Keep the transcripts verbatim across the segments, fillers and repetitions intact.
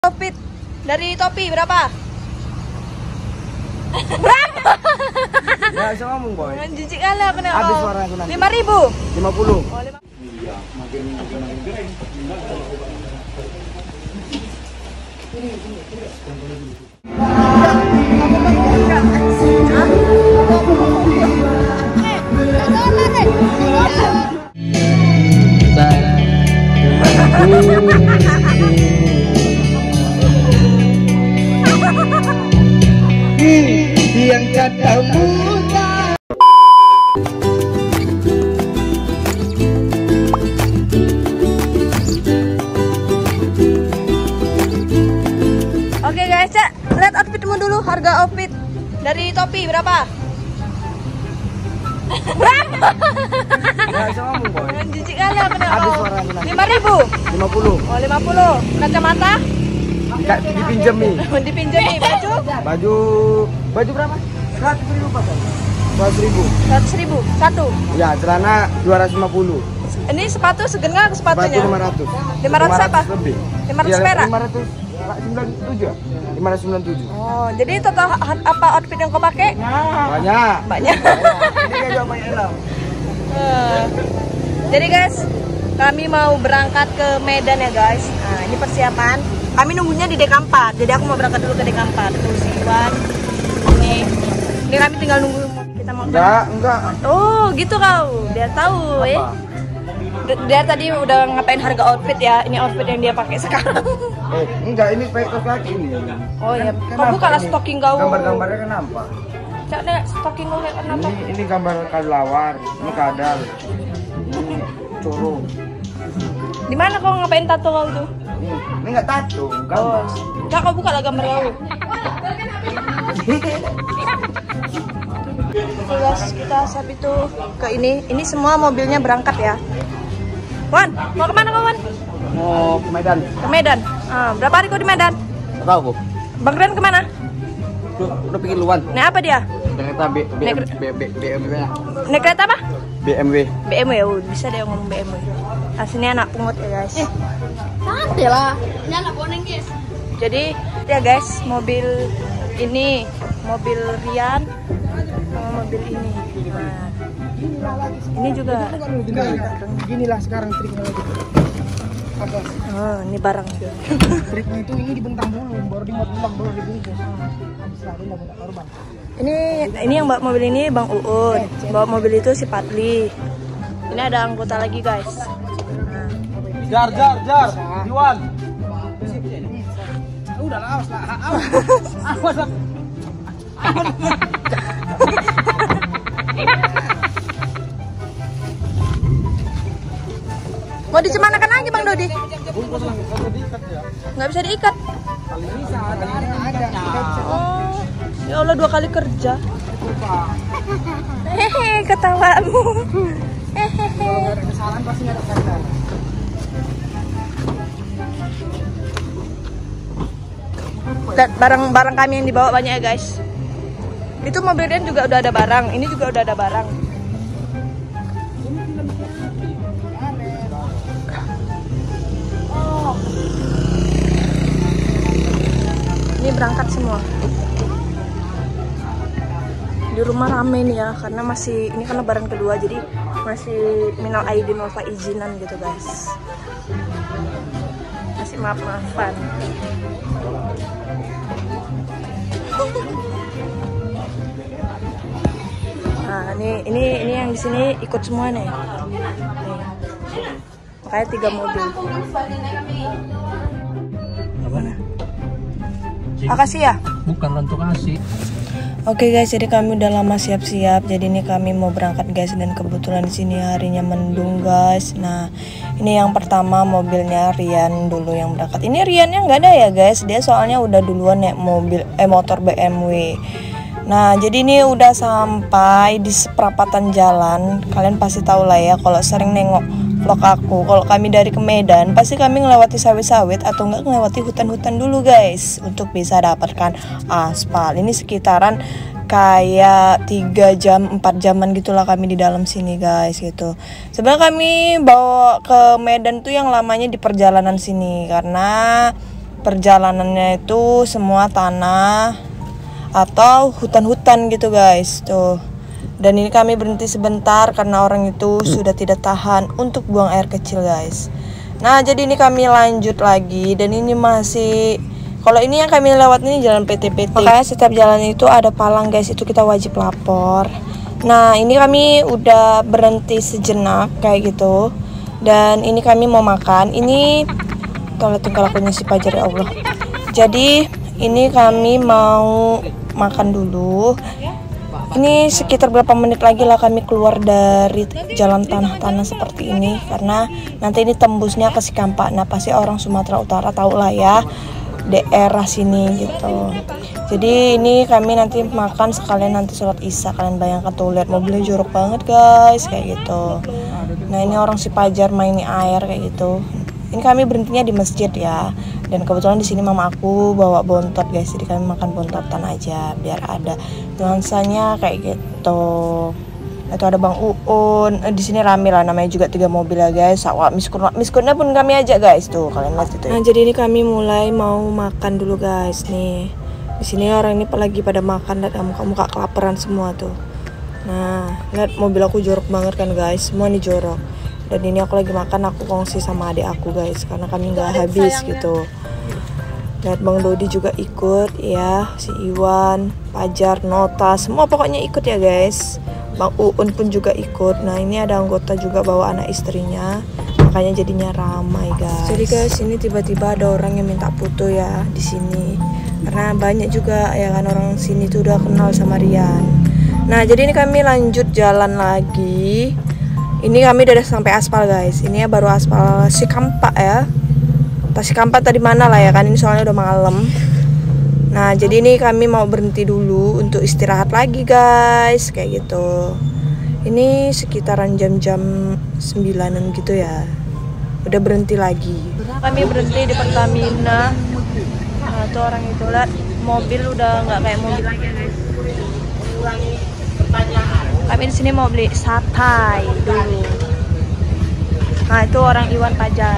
Outfit dari Topi berapa? Berapa? Ya bisa ngomong boy. Jijik kali aku nih. Habis suara aku nanti. Lima ribu. Lima puluh. Oh, lima. Iya, makin makin makin keren. Yang kata muda. Oke guys, Cak, lihat outfitmu dulu, harga outfit dari Topi berapa? Berapa? Ya bisa ngomong boy. Jijik kali aku nih. Habis suara aku nanti. Lima ribu. Lima puluh. Oh, lima puluh. Kacamata? Enggak dipinjem nih. Dipinjam nih. Baju? Baju baju berapa? Seratus ribu pak. Seratus ribu. Seratus ribu satu. Ya celana dua ratus lima puluh. Ini sepatu segan nggak Sepatu sepatunya? lima ratus. Lima ratus apa? Lebih. Lima ratus perak? Lima ratus sembilan puluh tujuh. Lima ratus sembilan puluh tujuh. Oh, jadi total apa outfit yang kau pakai? Banyak. Banyak. Ini kayak juga banyak elang. Eh, Jadi guys, kami mau berangkat ke Medan ya guys. Nah, ini persiapan. Kami nunggunya di Deka empat. Jadi aku mau berangkat dulu ke Deka empat. Tuh si Iwan. Ini, ini kami tinggal nunggu kita mau. Enggak, enggak. Oh, gitu kau. Dia tahu, eh. Dia tadi udah ngapain harga outfit ya. Ini outfit yang dia pakai sekarang. Eh, enggak, ini pakai kaos kaki ini. Oh iya, kau Kenapa bukalah ini? stocking kau. Gambar-gambarnya kenapa? Cak deh, stocking kau lihat kenapa? Ini ini gambar kelelawar, ini kadal, ini coro. Di mana kau ngapain tato kau tuh? Ini, ini enggak tato, gambar. Nah, kau buka lah gambar kau. Oke guys, kita saat itu ke ini. Ini semua mobilnya berangkat ya. Wan, mau kemana kau Wan? Mau ke Medan. Ke Medan. Ah, berapa hari kau di Medan? Enggak tahu, Bu. Bang Ren kemana? Udah, udah pikir luan. Naik apa dia? Kereta B B Naik B B B M W. Naik kereta apa? B M W. B M W. Oh, bisa dia ngomong B M W. Nah, sini anak pungut ya guys. Santai lah. Ini anak boneng guys. Jadi ya guys, mobil ini mobil Rian sama mobil ini. Nah, ini juga. Beginilah sekarang triknya lagi. Oh, ini barang. Triknya itu ini dibentang dulu, baru dimuat ulang, baru dibungkus. Habis lagi enggak ada korban. Ini ini yang bawa mobil ini Bang Uun, bawa mobil itu si Padli. Ini ada anggota lagi guys. Nah, Jar jar jar. Iwan. Udah lah, awas lah. Awas. Awas. mau dicemanakan lagi Bang Dodi? Nggak bisa diikat. Oh, ya Allah dua kali kerja. Hehe, ketawamu. Hehehe. Kesalahan pasti ada kesalahan. Dan barang-barang kami yang dibawa banyak ya guys. Itu mobil Rian juga udah ada barang, ini juga udah ada barang. Oh. Ini berangkat semua. Di rumah rame nih ya, karena masih ini kan lebaran kedua, jadi masih minal aidin wal faizinan gitu guys. Masih maaf-maafan. Nah, ini ini ini yang di sini ikut semua nih. Nih. Makanya tiga mobil. Makasih ya. Bukan untuk kasih. Oke guys, jadi kami udah lama siap-siap. Jadi ini kami mau berangkat guys, dan kebetulan di sini harinya mendung guys. Nah, ini yang pertama mobilnya Rian dulu yang berangkat. Ini Riannya nggak ada ya guys, dia soalnya udah duluan naik mobil eh motor B M W. Nah, jadi ini udah sampai di perapatan jalan. Kalian pasti tahu lah ya kalau sering nengok vlog aku. Kalau kami dari ke Medan, pasti kami ngelewati sawit-sawit atau enggak ngelewati hutan-hutan dulu guys, untuk bisa dapatkan aspal. Ini sekitaran kayak tiga jam empat jaman gitulah kami di dalam sini guys gitu. Sebenarnya kami bawa ke Medan tuh yang lamanya di perjalanan sini karena perjalanannya itu semua tanah atau hutan-hutan gitu guys tuh. Dan ini kami berhenti sebentar karena orang itu sudah tidak tahan untuk buang air kecil guys. Nah jadi ini kami lanjut lagi, dan ini masih, kalau ini yang kami lewat ini jalan P T P T, makanya setiap jalan itu ada palang guys, itu kita wajib lapor. Nah ini kami udah berhenti sejenak kayak gitu, dan ini kami mau makan. Ini tolong tinggal lakunya si Pajar ya Allah. Jadi ini kami mau makan dulu. Ini sekitar berapa menit lagi lah kami keluar dari jalan tanah-tanah seperti ini, karena nanti ini tembusnya ke Sikampak. Nah pasti orang Sumatera Utara tahu lah ya daerah sini gitu. Jadi ini kami nanti makan sekalian nanti sholat isya. Kalian bayangkan tuh, lihat mobilnya jorok banget guys kayak gitu. Nah ini orang si Pajar main air kayak gitu. Ini kami berhentinya di masjid ya, dan kebetulan di sini mama aku bawa bontot guys, jadi kami makan bontotan aja biar ada nuansanya kayak gitu. Itu ada Bang Uun, eh, di sini rame lah, namanya juga tiga mobil ya guys. Sawah miskun, miskunnya pun kami ajak guys tuh, kalian lihat itu. Ya. Nah jadi ini kami mulai mau makan dulu guys nih. Di sini orang ini lagi pada makan, dan kamu kamu kak kelaparan semua tuh. Nah lihat mobil aku jorok banget kan guys, semua nih jorok. Dan ini aku lagi makan, aku kongsi sama adik aku guys, karena kami nggak habis gitu. Lihat Bang Dodi juga ikut ya, si Iwan, Pajar, Nota, semua pokoknya ikut ya guys. Bang Uun pun juga ikut. Nah ini ada anggota juga bawa anak istrinya, makanya jadinya ramai guys. Jadi guys ini tiba-tiba ada orang yang minta foto ya di sini, karena banyak juga ya kan orang sini tuh udah kenal sama Rian. Nah jadi ini kami lanjut jalan lagi. Ini kami udah sampai aspal guys. Ini ya baru aspal Sikampak ya. Tas Sikampak tadi mana lah ya kan, ini soalnya udah malam. Nah jadi ini kami mau berhenti dulu untuk istirahat lagi guys kayak gitu. Ini sekitaran jam-jam sembilanan gitu ya. Udah berhenti lagi. Kami berhenti di Pertamina. Nah tuh orang itu, lihat mobil udah nggak kayak mobil lagi guys. Ulangi pertanyaan. Kami di sini mau beli satay dulu. Nah itu orang Iwan Pajar.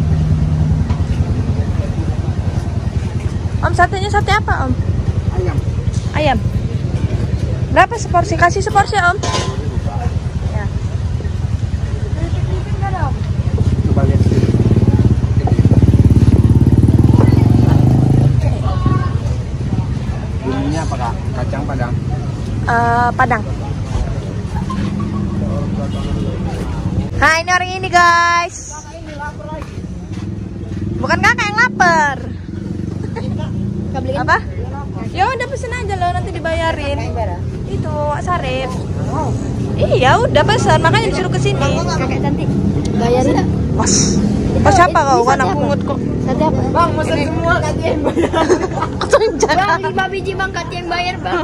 Om satenya sate apa om? Ayam. Ayam. Berapa seporsi? Kasih seporsi om. Ya. Coba lihat. Bumbunya apa kak? Kacang padang. Uh, Padang. Nah ini orang ini guys. Bukan kakak yang lapar. Apa? Ya udah pesen aja loh, nanti dibayarin. Itu Sarip. Iya udah pesan, makanya disuruh kesini. Kakak cantik. Bayarin. Pas. Pas siapa kau? Kan aku pungut kok. Sate apa? Bang, pesan semua Kati yang bayar. Bang, lima biji bang Kati yang bayar bang.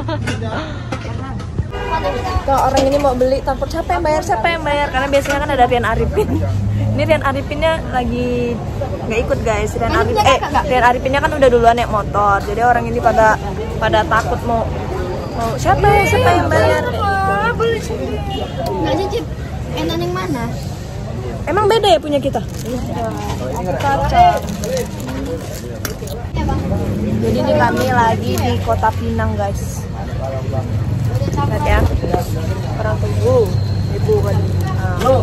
Kalau orang ini mau beli, takut siapa yang bayar, siapa yang bayar, karena biasanya kan ada Rian Arifin. Ini Rian Arifinnya lagi nggak ikut guys. Rian Arifin, eh Rian Arifinnya kan udah duluan naik motor, jadi orang ini pada pada takut mau mau siapa ya siapa yang bayar. Nggak cicip, enak yang mana? Emang beda ya punya kita? Aku kacang. Jadi ini kami lagi di Kota Pinang guys. Lihat ya, orang tunggu ibu kan. Nah.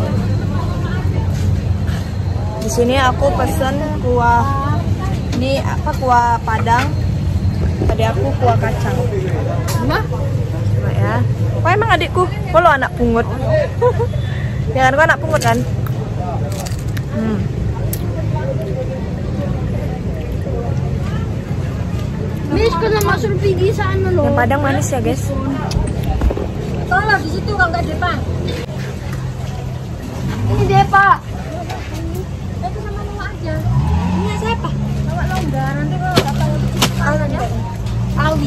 Di sini aku pesen kuah, ini apa kuah Padang. Tadi aku kuah kacang. Nah, nah ya. Kok emang adikku? Kok lo anak pungut? Jangan kok anak pungut kan? Hmm. Bis kena masuk pergi sana loh. Yang Padang manis ya guys. Tolong di situ kalau nggak Depa. Ini Depa. Itu sama Nunggu aja. Ini siapa? Bawa Longga. Nanti kalau nggak tahu Aldi. Aldi.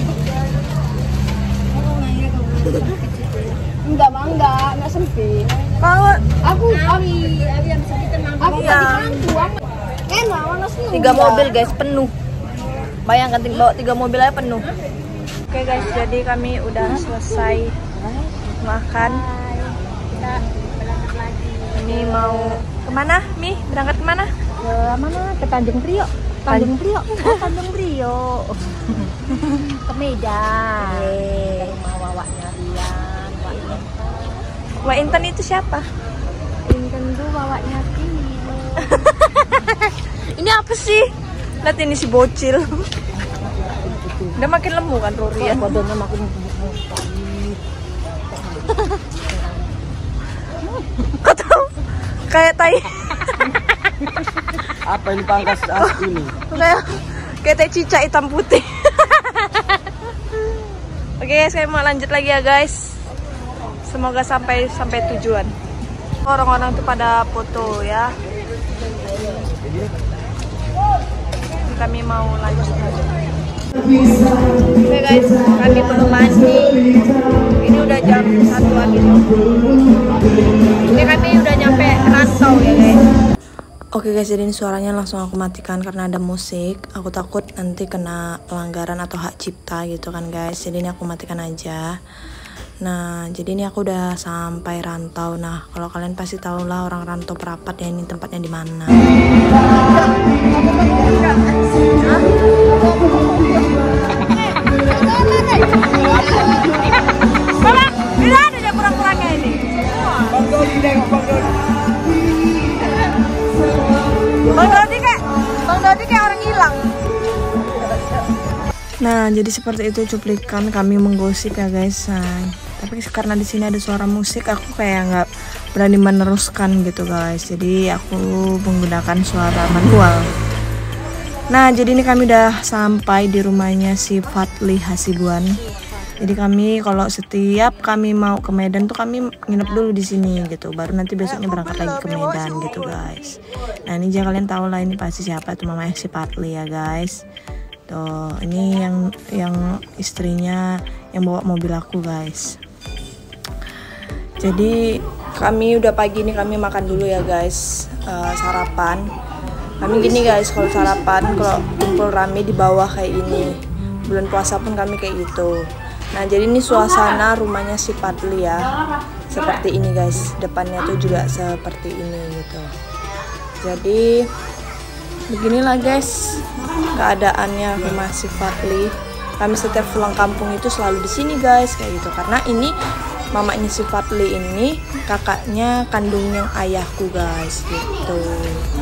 Enggak bang, enggak, enggak sempit. Kalau Aku Aldi, Aldi yang bisa ditenang. Aku iya. Enak, mana sih? Tiga mobil guys penuh. Bayangkan bawa tiga mobil aja penuh. Oke guys, jadi kami udah selesai makan. Kita berangkat lagi. Ini mau kemana Mi? Berangkat kemana? Ke mana? Ke Tanjung Priok. Tanjung Priok. Oh, Tanjung Priok. Ke Medan. Ke rumah wawaknya Rian. Wak Wak Intan itu siapa? Intan tuh wawaknya Tio. Ini apa sih? Lihat ini si bocil. Udah makin lemu kan Rorian. Badannya makin gemuk sekali. Kau tahu? Kayak tai. Apa ini pangkas asli ini? Kayak kayak tai cicak hitam putih. Oke, saya mau lanjut lagi ya guys. Semoga sampai sampai tujuan. Orang-orang tuh pada foto ya. Kami mau lanjut. Oke guys, kami belum mandi. Ini udah jam satuan gitu. Ini kami udah nyampe Rantau ya guys. Oke guys, jadi ini suaranya langsung aku matikan karena ada musik. Aku takut nanti kena pelanggaran atau hak cipta gitu kan guys. Jadi ini aku matikan aja. Nah, jadi ini aku udah sampai Rantau. Nah, kalau kalian pasti tahu lah orang Rantau Perapat ya, ini tempatnya di mana. Bapak, tidak ada dia kurang-kurangnya ini. Bang Dodi nengok, Bang Dodi. Bang Dodi kayak, Bang Dodi kayak orang hilang. Nah, jadi seperti itu cuplikan kami menggosip ya guys. Nah, tapi karena di sini ada suara musik, aku kayak nggak berani meneruskan gitu guys. Jadi aku menggunakan suara manual. Nah, jadi ini kami udah sampai di rumahnya si Fadli Hasibuan. Jadi kami kalau setiap kami mau ke Medan tuh kami nginep dulu di sini gitu. Baru nanti besoknya berangkat lagi ke Medan gitu guys. Nah, ini jangan kalian tahu lah ini pasti siapa, itu mamanya si Fadli ya guys. Tuh, ini yang yang istrinya yang bawa mobil aku guys. Jadi kami udah pagi nih kami makan dulu ya guys, uh, sarapan. Kami gini guys kalau sarapan kalau kumpul rame di bawah kayak ini. Bulan puasa pun kami kayak gitu. Nah, jadi ini suasana rumahnya si Fadli ya. Seperti ini guys. Depannya tuh juga seperti ini gitu. Jadi beginilah guys keadaannya rumah si Fadli. Kami setiap pulang kampung itu selalu di sini guys kayak gitu. Karena ini mamanya si Fadli ini kakaknya kandungnya ayahku guys gitu.